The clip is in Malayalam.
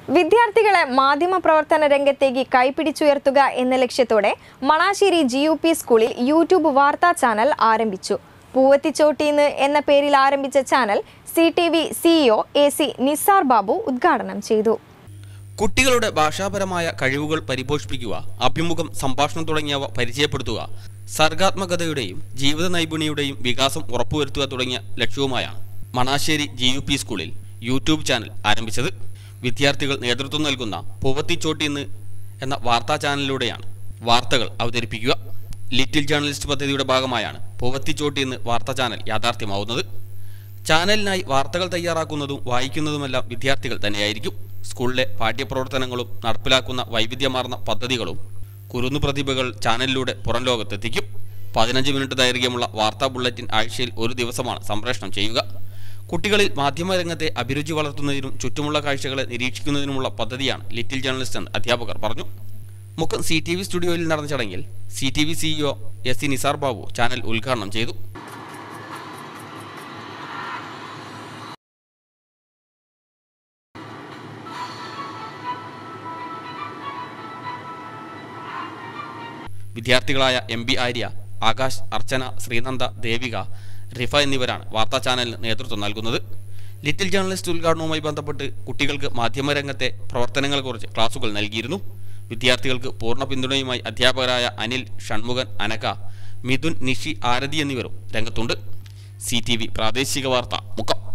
വിദ്യാർത്ഥികളെ മാധ്യമപ്രവർത്തന രംഗത്തേക്ക് കൈപിടിച്ചുയർത്തുക എന്ന ലക്ഷ്യത്തോടെ മണാശ്ശേരി GUP സ്കൂളിൽ യൂട്യൂബ് വാർത്താ ചാനൽ ആരംഭിച്ചു. പൂവത്തിച്ചോട്ടീന്ന് എന്ന പേരിൽ ആരംഭിച്ച channel CTV CEO AC Nisar Babu ഉദ്ഘാടനം ചെയ്തു. കുട്ടികളുടെ ഭാഷാപരമായ കഴിവുകൾ പരിപോഷിപ്പിക്കുക, അഭിമുഖം, സംഭാഷണം തുടങ്ങിയവ പരിചയപ്പെടുത്തുക, സർഗാത്മകതയുടെയും ജീവിത നൈപുണ്യയുടെയും വികാസം ഉറപ്പുവരുത്തുക തുടങ്ങിയ ലക്ഷ്യവുമായാണ് മണാശ്ശേരി GUP സ്കൂളിൽ യൂട്യൂബ് ചാനൽ ആരംഭിച്ചത്. വിദ്യാർത്ഥികൾ നേതൃത്വം നൽകുന്ന പൂവത്തിച്ചോട്ടീന്ന് എന്ന വാർത്താ ചാനലിലൂടെയാണ് വാർത്തകൾ അവതരിപ്പിക്കുക. ലിറ്റിൽ ജേർണലിസ്റ്റ് പദ്ധതിയുടെ ഭാഗമായാണ് പൂവത്തിച്ചോട്ടീന്ന് വാർത്താ ചാനൽ യാഥാർത്ഥ്യമാവുന്നത്. ചാനലിനായി വാർത്തകൾ തയ്യാറാക്കുന്നതും വായിക്കുന്നതുമെല്ലാം വിദ്യാർത്ഥികൾ തന്നെയായിരിക്കും. സ്കൂളിലെ പാഠ്യപ്രവർത്തനങ്ങളും നടപ്പിലാക്കുന്ന വൈവിധ്യമാർന്ന പദ്ധതികളും കുരുന്നു പ്രതിഭകൾ ചാനലിലൂടെ പുറം ലോകത്തെത്തിക്കും. 15 മിനിറ്റ് ദൈർഘ്യമുള്ള വാർത്താ ബുള്ളറ്റിൻ ആഴ്ചയിൽ ഒരു ദിവസമാണ് സംപ്രേഷണം ചെയ്യുക. കുട്ടികളിൽ മാധ്യമരംഗത്തെ അഭിരുചി വളർത്തുന്നതിനും ചുറ്റുമുള്ള കാഴ്ചകളെ നിരീക്ഷിക്കുന്നതിനുമുള്ള പദ്ധതിയാണ് ലിറ്റിൽ ജേർണലിസ്റ്റ് എന്ന് അധ്യാപകർ പറഞ്ഞു. മുക്കം CTV സ്റ്റുഡിയോയിൽ നടന്ന ചടങ്ങിൽ CTV CEO AC Nisar Babu channel ഉദ്ഘാടനം ചെയ്തു. വിദ്യാർത്ഥികളായ MB ആര്യ, ആകാശ്, അർച്ചന, ശ്രീനന്ദ, ദേവിക, റിഫ എന്നിവരാണ് വാർത്താ ചാനലിന് നേതൃത്വം നൽകുന്നത്. ലിറ്റിൽ ജേർണലിസ്റ്റ് ഉദ്ഘാടനവുമായി ബന്ധപ്പെട്ട് കുട്ടികൾക്ക് മാധ്യമരംഗത്തെ പ്രവർത്തനങ്ങളെക്കുറിച്ച് ക്ലാസുകൾ നൽകിയിരുന്നു. വിദ്യാർത്ഥികൾക്ക് പൂർണ്ണ പിന്തുണയുമായി അധ്യാപകരായ അനിൽ, ഷൺമുഖൻ, അനക, മിഥുൻ, നിഷി, ആരതി എന്നിവരും രംഗത്തുണ്ട്. CTV പ്രാദേശിക വാർത്ത മുക്കം.